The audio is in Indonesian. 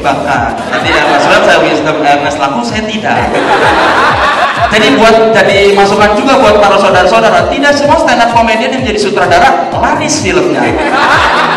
bakat. Nanti Mas Bram saya wisdom Ernest laku, saya tidak. Jadi jadi masukan juga buat para saudara-saudara, tidak semua stand up comedian yang jadi sutradara laris filmnya.